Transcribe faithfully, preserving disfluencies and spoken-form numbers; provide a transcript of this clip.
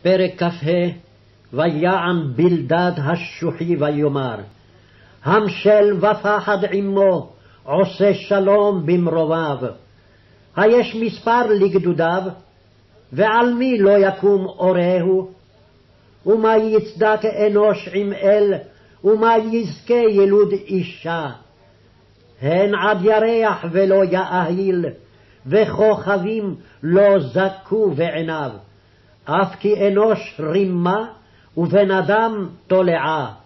פרק כ"ה. ויען בלדד השוחי ויאמר, המשל ופחד עמו, עושה שלום במרומיו. היש מספר לגדודיו, ועל מי לא יקום אורהו? ומה יצדק אנוש עם אל, ומה יזכה ילוד אישה? הן עד ירח ולא יאהיל, וכוכבים לא זכו בעיניו. אף כי אנוש רימה, ובן אדם תולעה.